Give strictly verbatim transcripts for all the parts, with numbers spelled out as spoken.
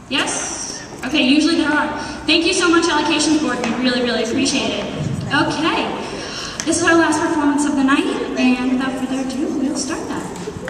Yes? Okay, usually there are. Thank you so much, Allocations Board. We really, really appreciate it. Okay, this is our last performance of the night, and without further ado, we'll start that.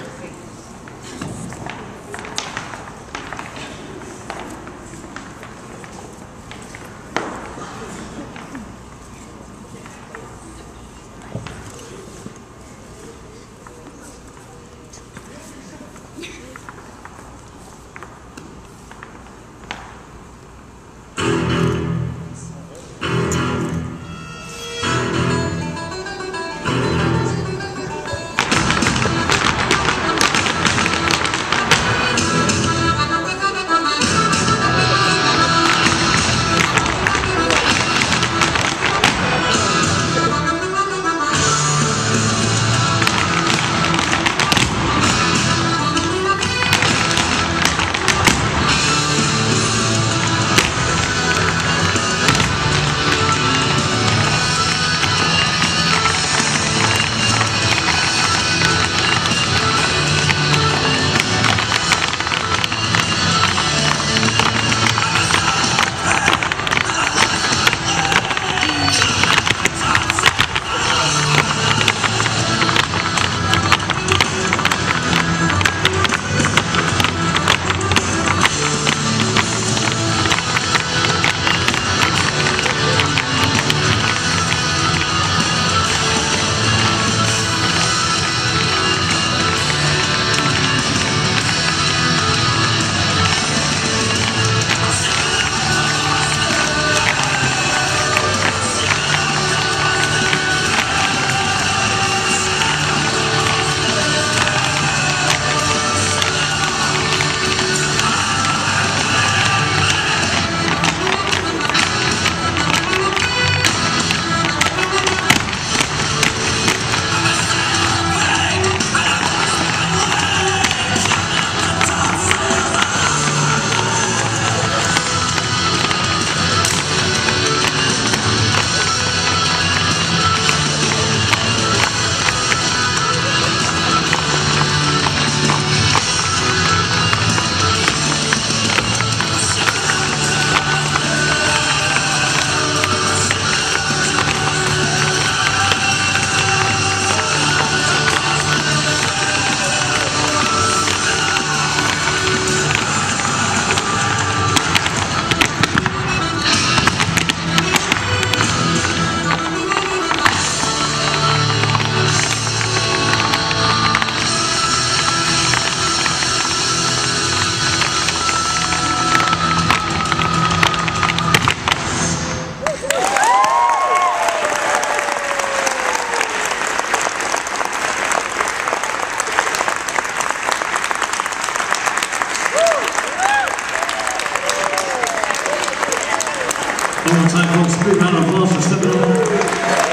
One more time, folks. Big round of applause for stepping up.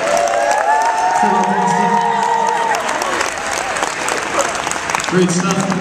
Step up, Austin. Great stuff.